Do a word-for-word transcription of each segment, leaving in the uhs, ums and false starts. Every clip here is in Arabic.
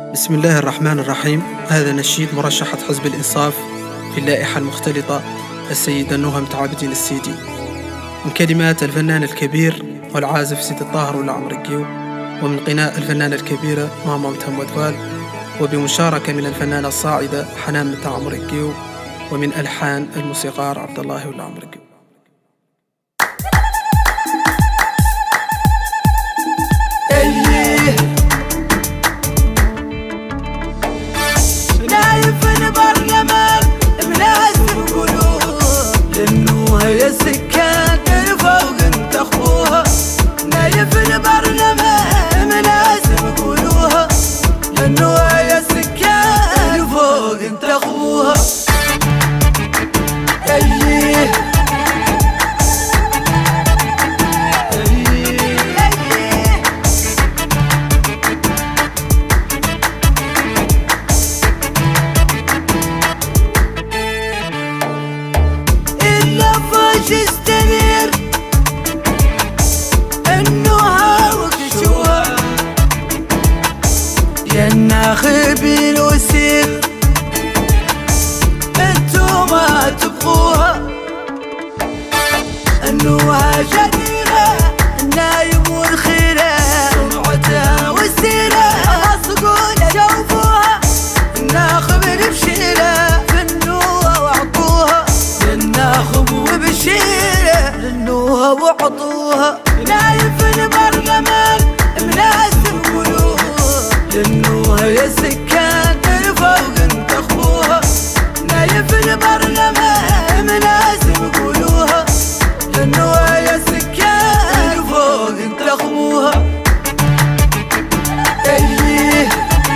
بسم الله الرحمن الرحيم. هذا نشيد مرشحة حزب الإنصاف في اللائحة المختلطة السيدة نهى متعابدين السيدي، من كلمات الفنان الكبير والعازف سيد الطاهر والعمرقيو، ومن غناء الفنانة الكبيرة ماما متهم ودوال، وبمشاركة من الفنانة الصاعدة حنان متى عمرقيو، ومن ألحان الموسيقار عبد الله والعمرقيو. نايف البرلمان ملازم قلوب لأنه هي السكان فوق انت اخوها. نايف البرلمان ملازم قلوها لأنه هي السكان فوق انت اخوها. ايه يستنير انه هاوك شوها يا الناخبين وسير انتو ما تبغوها. انوها جديرة النايم والخيرة سمعتها والسيرة اصقول جوفوها. الناخبين بشيرة في النوة وعطوها للناخب وبشيرة للنوها وعطوها. نايف البرلمان ملازم قلوها للنوها يا سكان فوق انت اخوها. نايف البرلمان ملازم قلوها للنوها يا سكان فوق انت اخوها. ايه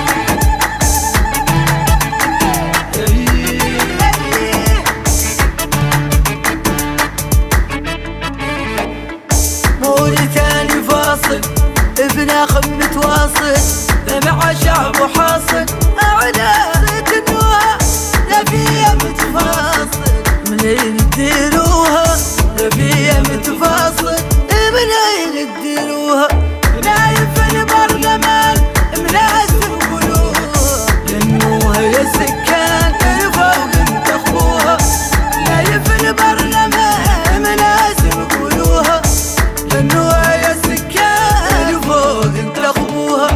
موريتاني فاصل ابن اخ متواصل مع شعب وحاصل اعلى صيت النوها لا فيها متفاصل منين تديروها لا فيها متفاصل منين تديروها. نايف البرلمان ملازم قلوها لأنه هي سكان فوق انت اخوها. نايف البرلمان ملازم قلوها لأنه هي سكان فوق انت اخوها.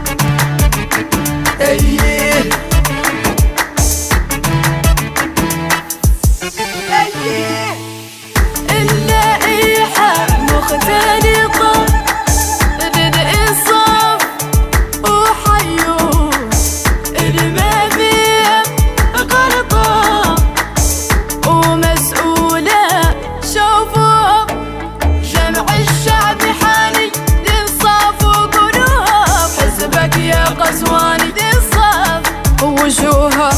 ايه ايه اللائحة مختلطة للإنصاف وحيوه اللي ما فيها غلطة ومسؤولة شوفوها. جمع الشعب حالي للإنصاف وقلوب حزبك يا قزواني للإنصاف ووجوها.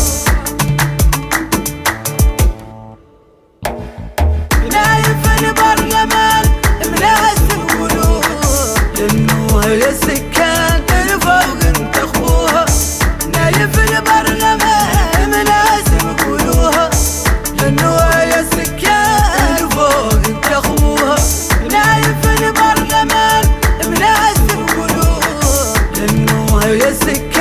نايف البرلمان ملازم قلوها لأنه هي سكان فوق انت اخوها. نايف البرلمان ملازم قلوها لأنه هي سكان فوق انت اخوها. نايف البرلمان ملازم قلوها لأنه هي سكان